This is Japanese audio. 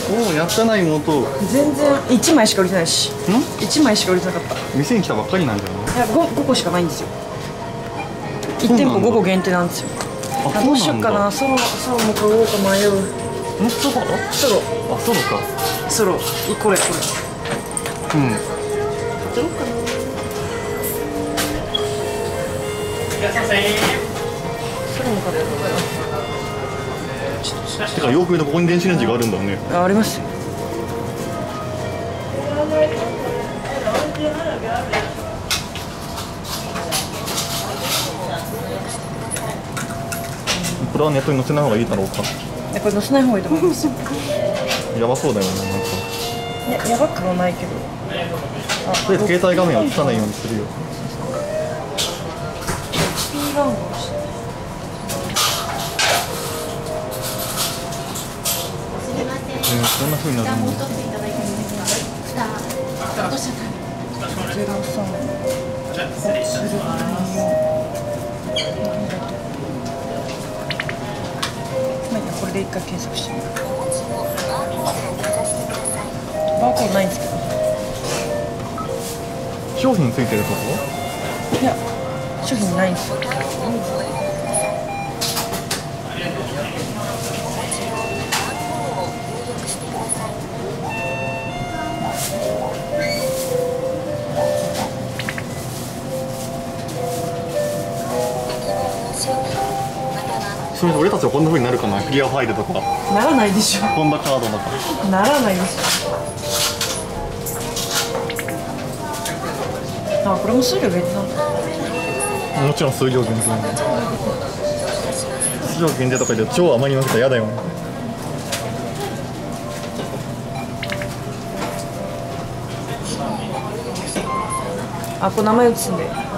おお、やったな妹。 全然1枚しか売れてないし。1枚しか売れてなかった。 店に来たばっかりなんじゃない？ いや、5個しかないんですよ。1店舗5個限定なんですよ。あ、どうしようかな。ソロも買おうか迷う。 ソロ？ ソロ。 あ、ソロか。 ソロ。これ。 うん。 買おうかな。ソロも買おうかな。 てかよく見るとここに電子レンジがあるんだね。 ありますよ。 これはネットに載せない方がいいだろうか。 これ載せない方がいいと思います。 やばそうだよね、なんか。 いや、やばくはないけど。 とりあえず携帯画面は映さないようにするよ。 P 番号して。 こんな風になるんだ。 これで一回検索してみる。バーコードないんですけど。 商品ついてるとこ？ いや、商品ないんですよ。 それで俺たちはこんな風になるかな、クリアファイルとか。 ならないでしょ。 こんなカードとか。 ならないでしょ。あ、これも数量限定なんだ。 もちろん数量限定。数量限定とかで超余りまくったら嫌だよね。 あ、これ名前写すんで。